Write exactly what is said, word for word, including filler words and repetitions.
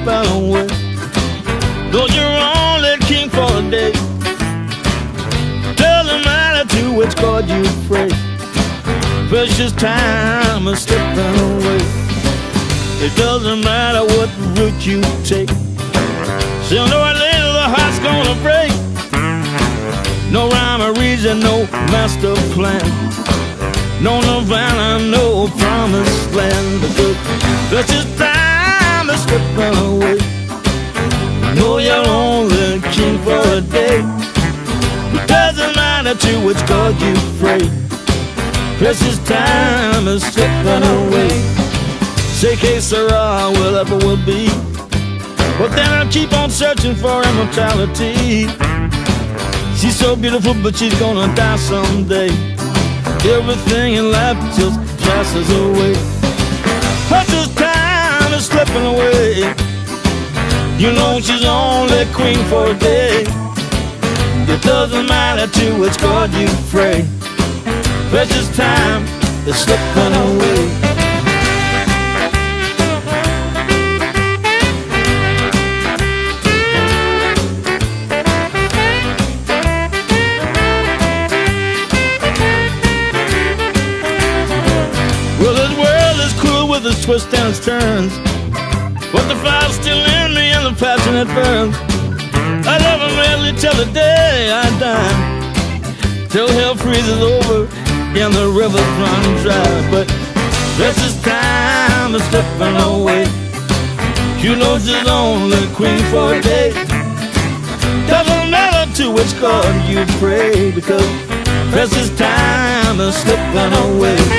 slipping away. Though you're only king for a day, doesn't matter to which God you pray. Precious time is slipping away. It doesn't matter what route you take. Sooner or later the heart's gonna break. No rhyme or reason, no master plan, no Nirvana, no promised land. Because precious time is slipping away. Know you're only king for a day. It doesn't matter to which God you pray. Precious time is slipping away. Say que sera, whatever will be. But then I'll keep on searching for immortality. She's so beautiful, but she's gonna die someday. Everything in life just passes away. Precious time is slipping away. You know she's only queen for a day. It doesn't matter to which God you pray. Precious time is slipping away. Well, this world is cruel with its twists and its turns, but the fire's still in me and the passion it burns. I love her madly till the day I die, till hell freezes over and the rivers run dry. But precious time is slipping away. You know she's only queen for a day. Doesn't matter to which God you pray, because precious time is slipping away.